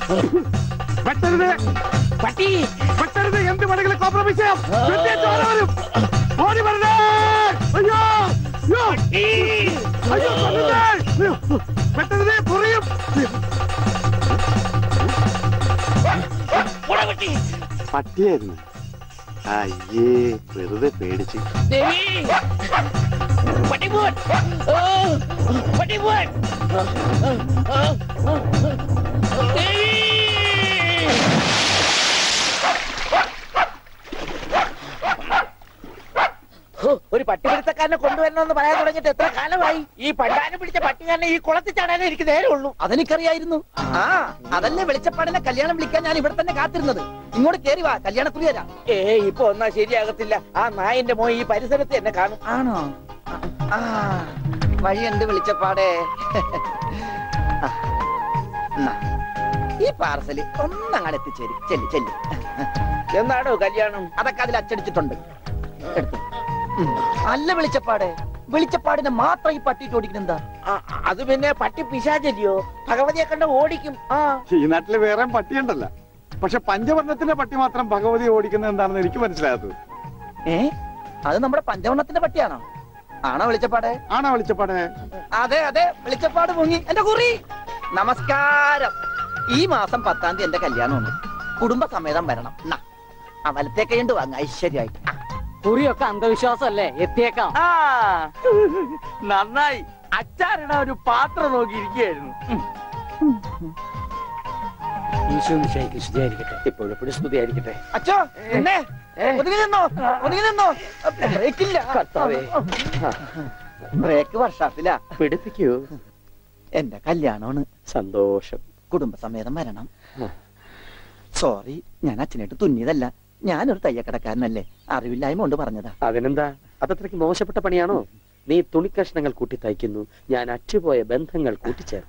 വെട്ടരുത് പട്ടി, വെട്ടരുത്. എന്ത് വേണമെങ്കിലും കോംപ്രമൈസ് ചെയ്യാം. ഓടി വരണേ. അയ്യോ അയ്യോ അയ്യോ, വെട്ടരുത്, കുറയും. പട്ടിയായിരുന്നു. അയ്യേ, വെറുതെ പേടിച്ച്. ഒരു പട്ടിപിടുത്തക്കാരനെ കൊണ്ടുവരണമെന്ന് പറയാൻ തുടങ്ങിയിട്ട് എത്ര കാലമായി? ഈ പണ്ടാനം പിടിച്ച പട്ടിക്കാരനെ ഈ കുളത്തിൽ ചാടാനേ എനിക്ക് നേരെ ഉള്ളൂ. അതെനിക്കറിയായിരുന്നു. ആ അതല്ലേ വെളിച്ചപ്പാടിനെ കല്യാണം വിളിക്കാൻ ഞാൻ ഇവിടെ തന്നെ കാത്തിരുന്നത്. ഇങ്ങോട്ട് കേറി വാ, കല്യാണക്കുറി തരാം. ഇപ്പൊ ഒന്നാ ശരിയാകത്തില്ല. ആ നായന്റെ മോൻ ഈ പരിസരത്ത് എന്നെ കാണും. ആണോ? ആ വഴിയുണ്ട് വെളിച്ചപ്പാടേ. ഈ പാർസല് ഒന്നങ്ങടെ എത്തിച്ചേരി. ചെല്ലി ചെല്ലി. എന്നാണോ കല്യാണം? അതൊക്കെ അതിൽ അച്ചടിച്ചിട്ടുണ്ട്. എടുത്തു. അല്ല വെളിച്ചപ്പാടെ, വെളിച്ചപ്പാടിനെ മാത്രം ഈ പട്ടിയിട്ട് ഓടിക്കുന്നെന്താ? അത് പിന്നെ പട്ടി പിശാചല്ലിയോ? ഭഗവതിയെ കണ്ട ഓടിക്കും. ഈ നാട്ടില് വേറെ പട്ടിയുണ്ടല്ല. പക്ഷെ പഞ്ചവർണ്ണത്തിന്റെ പട്ടി മാത്രം ഭഗവതി ഓടിക്കുന്നത് എന്താണെന്ന് എനിക്ക് മനസ്സിലായത്. അത് നമ്മുടെ പഞ്ചവർണ്ണത്തിന്റെ പട്ടിയാണോ? ആണോ വെളിച്ചപ്പാടെ? ആണോ വെളിച്ചപ്പാടെ? അതെ അതെ, വെളിച്ചപ്പാട് മുങ്ങി. എന്റെ കുറി നമസ്കാരം. ഈ മാസം 10-ാം തീയതി എന്റെ കല്യാണമുണ്ട്. കുടുംബസമേതം വരണം. വലത്തെ കൈണ്ട് വാങ്ങ ഐശ്വര്യമായിട്ട്. കുറിയൊക്കെ അന്ധവിശ്വാസമല്ലേ? എത്തിയേക്കാം. നന്നായി. അച്ചാറിട ഒരു പാത്രം നോക്കിയിരിക്കുകയായിരുന്നു. ഇപ്പോഴെപ്പോഴും സ്തുതിയായിരിക്കട്ടെ. അച്ഛോ ഒതുങ്ങി നിന്നോ, ഒതുങ്ങി നിന്നോ. ബ്രേക്കില്ല. ബ്രേക്ക് വർഷാപ്പില്ല. പിടിപ്പിക്കൂ. എന്റെ കല്യാണമാണ്. സന്തോഷം. കുടുംബസമേതം വരണം. സോറി, ഞാൻ അച്ഛനായിട്ട് തുന്നിയതല്ല. ഞാനൊരു തയ്യക്കടക്കാരനല്ലേ, അറിവില്ലായ്മ കൊണ്ട് പറഞ്ഞതാ. അതിനെന്താ? അതത്രയ്ക്ക് മോശപ്പെട്ട പണിയാണോ? നീ തുണിക്കഷ്ണങ്ങൾ കൂട്ടി തയ്ക്കുന്നു, ഞാൻ അറ്റുപോയ ബന്ധങ്ങൾ കൂട്ടിച്ചേർക്കും.